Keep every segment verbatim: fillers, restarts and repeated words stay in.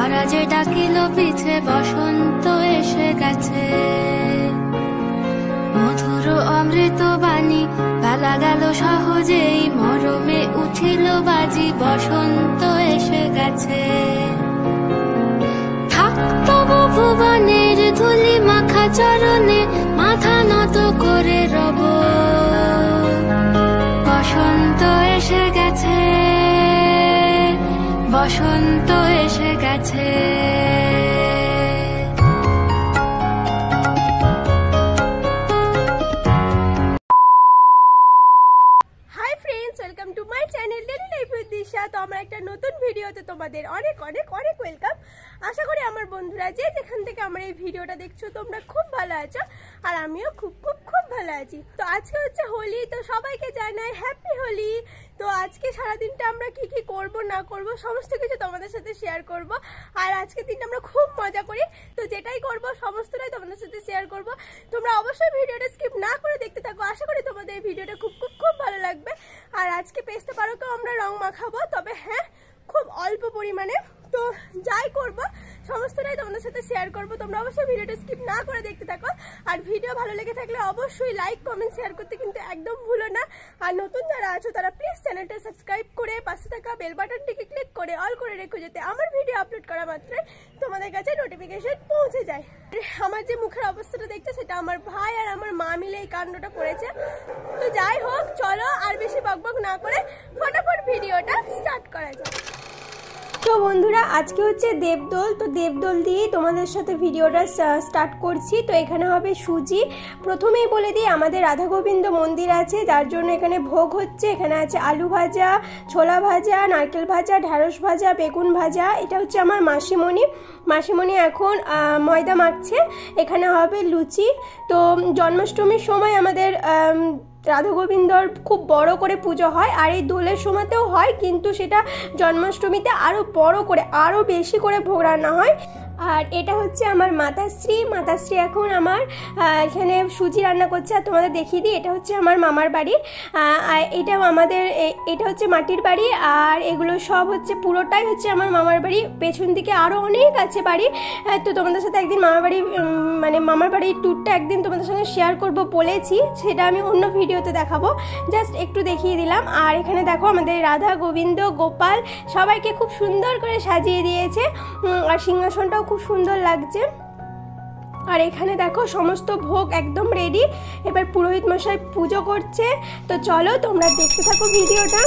তারা যে ডাকিল পিছে বসন্ত এসে গেছে। মধুর অমৃত বাণী বেলা গেল সহজেই, মরমে উঠিল বাজি বসন্ত এসে গেছে। থাকতব ভুবনের ধুলি মাখা চরণে, মাথা নত করে রব। বসন্ত এসে গেছে, বসন্ত এসে গেছে। Hi friends, welcome to my channel daily life with Disha. তো আমার একটা নতুন ভিডিওতে তোমাদের অনেক অনেক অনেক ওয়েলকাম। আশা করি আমার বন্ধুরা যে যেখান থেকে আমার এই ভিডিওটা দেখছো তোমরা খুব ভালো আছো, আর আমিও খুব খুব খুব ভালো আছি। তো আজকে হচ্ছে হোলি, তো সবাইকে জানাই হ্যাপি হোলি। তো আজকে সারাদিনটা আমরা কি কি করব না করব সমস্ত কিছু তোমাদের সাথে শেয়ার করব। আর আজকের দিনটা আমরা খুব মজা করি, তো যেটাই করব সমস্তটাই তোমাদের সাথে শেয়ার করব। তোমরা অবশ্যই ভিডিওটা স্কিপ না করে দেখতে থাকো, আশা করি তোমাদের এই ভিডিওটা খুব খুব খুব ভালো লাগবে। আর আজকে পেস্তা পারোকেও আমরা রং মাখাবো, তবে হ্যাঁ খুব অল্প পরিমাণে। তো যাই করব সমস্তটাই তোমাদের সাথে শেয়ার করব, তোমরা অবশ্যই ভিডিওটা স্কিপ না করে দেখতে থাকো। আর ভিডিও ভালো লেগে থাকলে অবশ্যই লাইক কমেন্ট শেয়ার করতে কিন্তু একদম ভুলো না। আর নতুন যারা আছো তারা প্লিজ চ্যানেলটা সাবস্ক্রাইব করে পাশে থাকা বেল বাটনটিকে ক্লিক করে অল করে রেখো, যাতে আমার ভিডিও আপলোড করা মাত্রই তোমাদের কাছে নোটিফিকেশন পৌঁছে যায়। আমার যে মুখের অবস্থাটা দেখছো সেটা আমার ভাই আর আমার মা মিলে এই কাণ্ডটা করেছে। তো যাই হোক, চলো আর বেশি বকবক না করে ফটাফট ভিডিওটা স্টার্ট করা যায়। তো বন্ধুরা, আজকে হচ্ছে দেবদোল, তো দেবদোল দিয়েই তোমাদের সাথে ভিডিওটা স্টার্ট করছি। তো এখানে হবে সুজি। প্রথমেই বলে দিই, আমাদের রাধা গোবিন্দ মন্দির আছে, যার জন্য এখানে ভোগ হচ্ছে। এখানে আছে আলু ভাজা, ছোলা ভাজা, নারকেল ভাজা, ঢ্যাঁড়স ভাজা, বেগুন ভাজা। এটা হচ্ছে আমার মাসিমণি। মাসিমণি এখন ময়দা মাখছে। এখানে হবে লুচি। তো জন্মাষ্টমীর সময় আমাদের রাধা গোবিন্দর খুব বড় করে পুজো হয়, আর এই দোলের সময়তেও হয়, কিন্তু সেটা জন্মাষ্টমীতে আরও বড় করে আরও বেশি করে ভোগ রান্না হয়। আর এটা হচ্ছে আমার মাতাশ্রী। মাতাশ্রী এখন আমার এখানে সুজি রান্না করছে। আর তোমাদের দেখিয়ে দিই, এটা হচ্ছে আমার মামার বাড়ি, আর এটা আমাদের এটা হচ্ছে মাটির বাড়ি। আর এগুলো সব হচ্ছে পুরোটাই হচ্ছে আমার মামার বাড়ি। পেছন দিকে আরও অনেক আছে বাড়ি। তো তোমাদের সাথে একদিন মামার বাড়ি মানে মামার বাড়ির ট্যুরটা একদিন তোমাদের সঙ্গে শেয়ার করব বলেছি, সেটা আমি অন্য ভিডিওতে দেখাবো, জাস্ট একটু দেখিয়ে দিলাম। আর এখানে দেখো আমাদের রাধা গোবিন্দ গোপাল সবাইকে খুব সুন্দর করে সাজিয়ে দিয়েছে, আর সিংহাসনটাও খুব সুন্দর লাগছে। আর এখানে দেখো সমস্ত ভোগ একদম রেডি। এবার পুরোহিত মশাই পুজো করছে। তো চলো তোমরা দেখতে থাকো ভিডিওটা।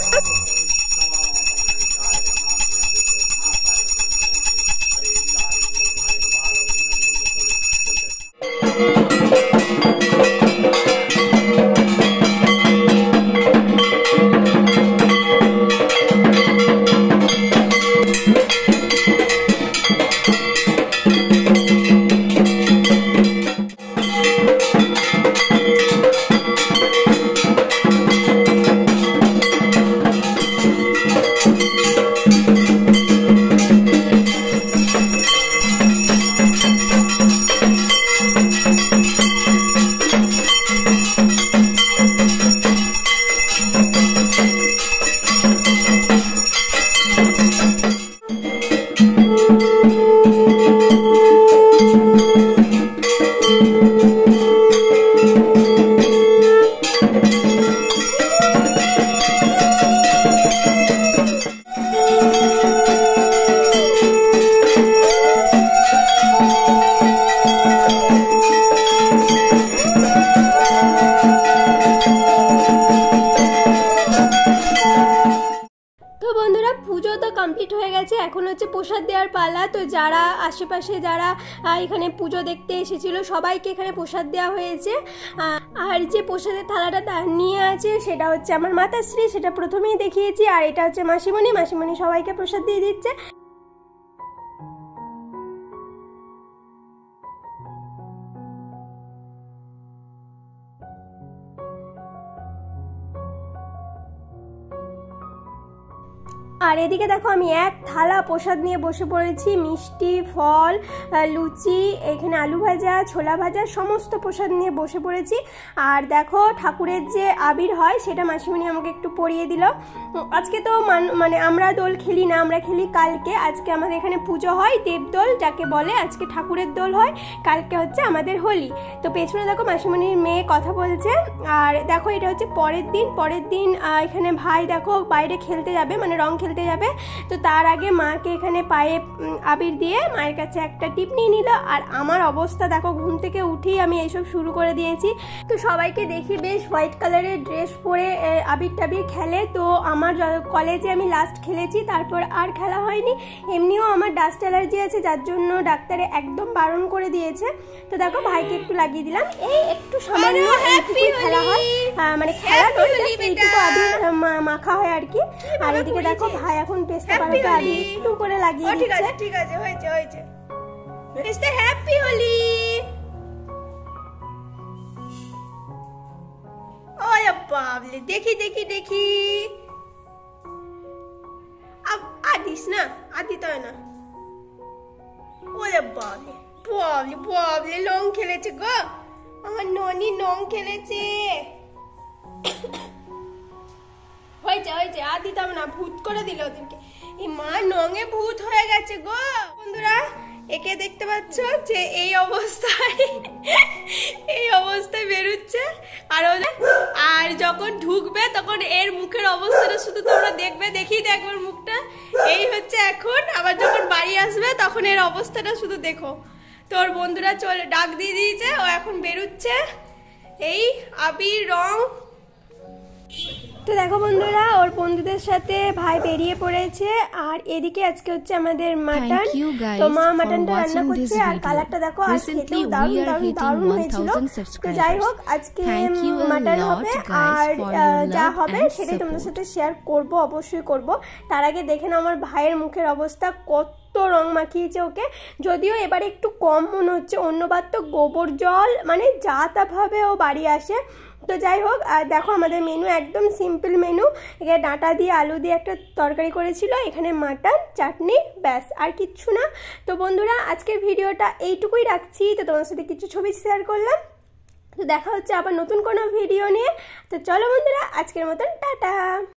কমপ্লিট হয়ে গেছে, এখন হচ্ছে প্রসাদ দেওয়ার পালা। তো যারা আশেপাশে যারা এখানে পুজো দেখতে এসেছিল সবাইকে এখানে প্রসাদ দেওয়া হয়েছে। আর যে প্রসাদের থালাটা নিয়ে আছে সেটা হচ্ছে আমার মাতাশ্রী, সেটা প্রথমেই দেখিয়েছি। আর এটা হচ্ছে মাসিমণি। মাসিমণি সবাইকে প্রসাদ দিয়ে দিচ্ছে। আর এদিকে দেখো আমি এক থালা প্রসাদ নিয়ে বসে পড়েছি, মিষ্টি, ফল, লুচি, এখানে আলু ভাজা, ছোলা ভাজা, সমস্ত প্রসাদ নিয়ে বসে পড়েছি। আর দেখো ঠাকুরের যে আবির হয় সেটা মাসিমণি আমাকে একটু পরিয়ে দিল। আজকে তো মানে আমরা দোল খেলি না, আমরা খেলি কালকে। আজকে আমাদের এখানে পুজো হয়, দেবদোল যাকে বলে, আজকে ঠাকুরের দোল হয়, কালকে হচ্ছে আমাদের হোলি। তো পেছনে দেখো মাসিমণির মেয়ে কথা বলছে। আর দেখো এটা হচ্ছে পরের দিন। পরের দিন এখানে ভাই দেখো বাইরে খেলতে যাবে, মানে রং খেলতে যাবে। তো তার আগে মাকে এখানে পায়ে আবির দিয়ে মায়ের কাছে একটা টিপ নিয়ে নিল। আর আমার অবস্থা দেখো, ঘুম থেকে উঠেই আমি এইসব শুরু করে দিয়েছি। তো সবাইকে দেখি বেশ হোয়াইট কালারের ড্রেস পরে আবির টাবির খেলে। তো আমার কলেজে আমি লাস্ট খেলেছি, তারপর আর খেলা হয়নি। এমনিও আমার ডাস্ট অ্যালার্জি আছে, যার জন্য ডাক্তারে একদম বারণ করে দিয়েছে। তো দেখো ভাইকে একটু লাগিয়ে দিলাম। এই একটু সামান্য এইটুকুই খেলা হয়, মানে খেলা নয়, এইটুকু আবির মাখা হয় আর কি। আর এদিকে দেখো ভাই এখন পেস্তা বানাতে আবির একটু করে লাগিয়ে দিচ্ছে। ঠিক আছে ঠিক আছে, হয়েছে হয়েছে। পেস্তা হ্যাপি হোলি। ওরে বাবলে, দেখি দেখি দেখি, আদিস না, আদি তো না। ওরে বাবলে বাবলে বাবলে, লং খেলেছে গো আমার ননি, লং খেলেছে। হয়েছে হয়েছে, আর দিতাম না, ভূত করে দিল ওদেরকে। এই মা নঙে ভূত হয়ে গেছে গো। বন্ধুরা একে দেখতে পাচ্ছ যে এই অবস্থায় এই অবস্থায় বেরোচ্ছে। আর আর যখন ঢুকবে তখন এর মুখের অবস্থাটা শুধু তোমরা দেখবে, দেখি দেখবার মুখটা এই হচ্ছে এখন। আবার যখন বাড়ি আসবে তখন এর অবস্থাটা শুধু দেখো। তোর বন্ধুরা চলে ডাক দিয়ে দিয়েছে, ও এখন বেরোচ্ছে এই আবির রং। তো দেখো বন্ধুরা, ওর বন্ধুদের সাথে ভাই বেরিয়ে পড়েছে। আর এদিকে আজকে হচ্ছে আমাদের মাটন। তো মা মাটনটা রান্না করছে। আর কালারটা দেখো, আর খেতেও দারুণ দারুণ দারুণ হয়েছিল। তো যাই হোক, আজকে মাটন হবে, আর যা হবে সেটাই তোমাদের সাথে শেয়ার করব, অবশ্যই করব। তার আগে দেখে নাও আমার ভাইয়ের মুখের অবস্থা, কত রং মাখিয়েছে ওকে। যদিও এবারে একটু কম মনে হচ্ছে, অন্যবার তো গোবর জল মানে যা তা ভাবে ও বাড়ি আসে। তো যাই হোক, আর দেখো আমাদের মেনু একদম সিম্পল মেনু। এখানে ডাঁটা দিয়ে আলু দিয়ে একটা তরকারি করেছিল, এখানে মাটন, চাটনি, ব্যাস, আর কিচ্ছু না। তো বন্ধুরা আজকের ভিডিওটা এইটুকুই রাখছি। তো তোমার সাথে কিছু ছবি শেয়ার করলাম। তো দেখা হচ্ছে আবার নতুন কোনো ভিডিও নিয়ে। তো চলো বন্ধুরা, আজকের মতন টাটা।